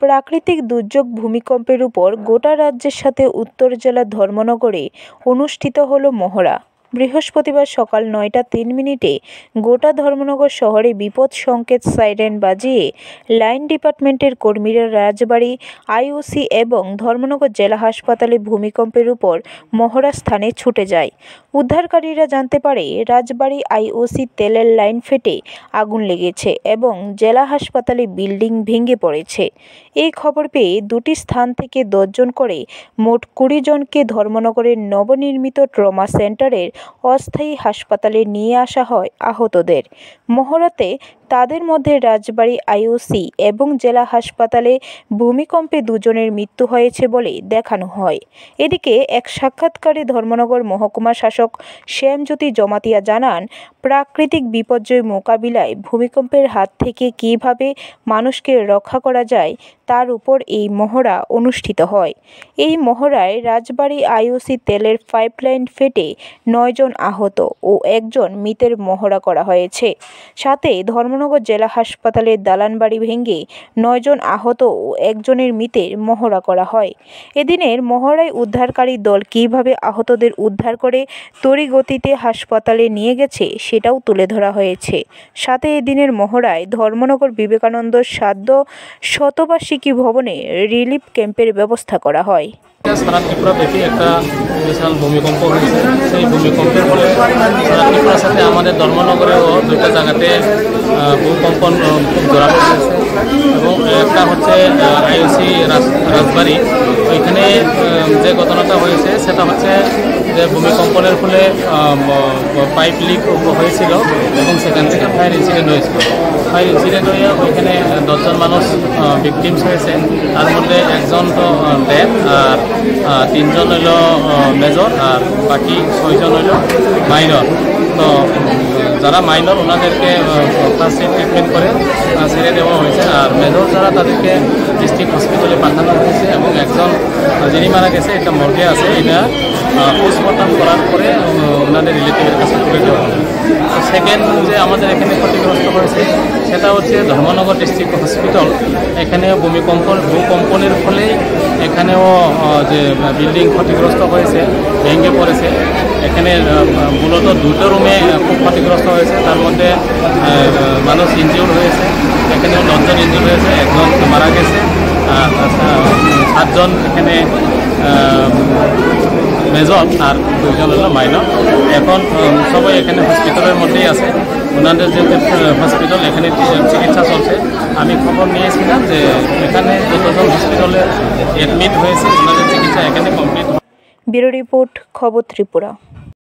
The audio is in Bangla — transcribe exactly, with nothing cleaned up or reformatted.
প্রাকৃতিক দুর্যোগ ভূমিকম্পের উপর গোটা রাজ্যের সাথে উত্তর জেলার ধর্মনগরে অনুষ্ঠিত হলো মহড়া। বৃহস্পতিবার সকাল নয়টা তিন মিনিটে গোটা ধর্মনগর শহরে বিপদ সংকেত সাইরেন বাজিয়ে লাইন ডিপার্টমেন্টের কর্মীরা রাজবাড়ী আইওসি এবং ধর্মনগর জেলা হাসপাতালে ভূমিকম্পের উপর মহড়া স্থানে ছুটে যায়। উদ্ধারকারীরা জানতে পারে রাজবাড়ী আইওসি তেলের লাইন ফেটে আগুন লেগেছে এবং জেলা হাসপাতালে বিল্ডিং ভেঙে পড়েছে। এই খবর পেয়ে দুটি স্থান থেকে দশজন করে মোট কুড়ি জনকে ধর্মনগরের নবনির্মিত ট্রমা সেন্টারের অস্থায়ী হাসপাতালে নিয়ে আসা হয় আহতদের। মহড়াতে তাদের মধ্যে রাজবাড়ী আইওসি এবং জেলা হাসপাতালে ভূমিকম্পে দুজনের মৃত্যু হয়েছে বলে দেখানো হয়। এদিকে এক সাক্ষাৎকারে ধর্মনগর মহকুমা শাসক শ্যামজ্যোতি জমাতিয়া জানান, প্রাকৃতিক বিপর্যয় মোকাবিলায় ভূমিকম্পের হাত থেকে কীভাবে মানুষকে রক্ষা করা যায় তার উপর এই মহড়া অনুষ্ঠিত হয়। এই মহড়ায় রাজবাড়ী আইওসি তেলের পাইপলাইন ফেটে নয়জন আহত ও একজন মৃতের মহড়া করা হয়েছে। সাথে ধর্মনগর জেলা হাসপাতালের দালানবাড়ি ভেঙে নয়জন আহত ও একজনের মৃতের মহড়া করা হয়। এদিনের মহড়ায় উদ্ধারকারী দল কীভাবে আহতদের উদ্ধার করে তড়িগতিতে হাসপাতালে নিয়ে গেছে সেটাও তুলে ধরা হয়েছে। সাথে এদিনের মহড়ায় ধর্মনগর বিবেকানন্দ সাধ্য শতবার্ষিকী ভবনে রিলিফ ক্যাম্পের ব্যবস্থা করা হয়। সারা ত্রিপুরাব্যাপী একটা বিশাল ভূমিকম্প হয়েছে। সেই ভূমিকম্পের ফলে সারা ত্রিপুরার সাথে আমাদের ধর্মনগরেও দুটো জায়গাতে ভূকম্প খুব জোরালো হয়েছে এবং একটা হচ্ছে আইওসি রাজবাড়ী। ওইখানে যে ঘটনাটা হয়েছে সেটা হচ্ছে যে ভূমিকম্পনের ফলে পাইপ লিক হয়েছিল এবং সেখান থেকে ফায়ার ইনসিডেন্ট হয়েছিল। ফায়ার ইনসিডেন্ট হয়ে ওইখানে দশজন মানুষ ভিকটিমস হয়েছে, তার মধ্যে একজন তো ডেথ আর তিনজন হইল মেজর আর বাকি ছয়জন হইল মাইনর। তো যারা মাইনর ওনাদেরকে ফার্স্ট এড ট্রিটমেন্ট করে ছেড়ে দেওয়া হয়েছে আর মেজর যারা তাদেরকে ডিস্ট্রিক্ট হসপিটালে পাঠানো হয়েছে এবং একজন যিনি মারা গেছে এটা মর্গে আছে, এটা পোস্টমর্টম করার পরে ওনাদের রিলেটিভের কাছে তুলে দেওয়া হবে। সেকেন্ড যে আমাদের এখানে ক্ষতিগ্রস্ত হয়েছে সেটা হচ্ছে ধর্মনগর ডিস্ট্রিক্ট হসপিটাল। এখানে ভূমিকম্প ভূকম্পনের ফলে এখানেও যে বিল্ডিং ক্ষতিগ্রস্ত হয়েছে, ভেঙে পড়েছে। এখানে মূলত দুটো রুমে খুব ক্ষতিগ্রস্ত হয়েছে, তার মধ্যে মানুষ ইনজিউর্ড হয়েছে। এখানেও দশজন ইনজিউর্ড হয়েছে, একজন মারা গেছে আর সাতজন এখানে মেজর আর দুজন হলো মাইনর। এখন সবাই এখানে হসপিটালের মধ্যেই আছে, ওনাদের যে হসপিটাল এখানে চিকিৎসা চলছে। আমি খবর নিয়েছিলাম যে এখানে যতজন হসপিটালে অ্যাডমিট হয়েছে ওনাদের চিকিৎসা এখানে কমপ্লিট। ব্যুরো রিপোর্ট, খবর ত্রিপুরা।